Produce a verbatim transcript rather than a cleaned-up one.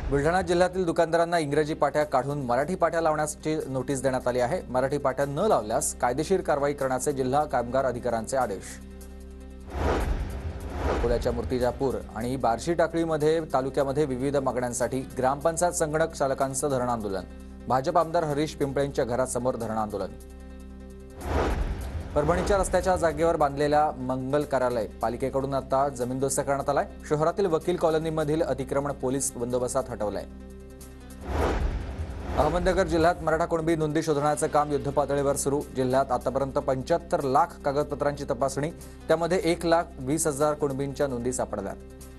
बुलढाणा जिल्ह्यातील दुकानदारांना इंग्रजी पाट्या काढून मराठी पाट्या लावण्याची नोटीस देण्यात आली आहे। मराठी पाट्या न लावल्यास कायदेशीर कारवाई करण्याचे जिल्हा कामगार अधिकाऱ्यांचे आदेश। अकोल्याच्या मूर्तिजापूर आणि बार्शी टाकळीमध्ये तालुक्यामध्ये विविध मागण्यांसाठी ग्रामपंचायत संगणक चालकांचं धरण आंदोलन। भाजप आमदार हरीश पिंपळेंच्या घरासमोर धरण आंदोलन। परभणीच्या रस्त्याच्या जागेवर बांधलेल्या मंगल कार्यालय पालिकेकडून आता जमीनदोस्त करण्यात आलाय। शहरातील वकील कॉलनीमधील अतिक्रमण पोलीस बंदोबस्तात हटवलंय। अहमदनगर जिल्ह्यात मराठा कुणबी नोंदी शोधण्याचं काम युद्धपातळीवर सुरू। जिल्ह्यात आतापर्यंत पंच्याहत्तर लाख कागदपत्रांची तपासणी, त्यामध्ये एक लाख वीस हजार कुणबींच्या नोंदी सापडल्या।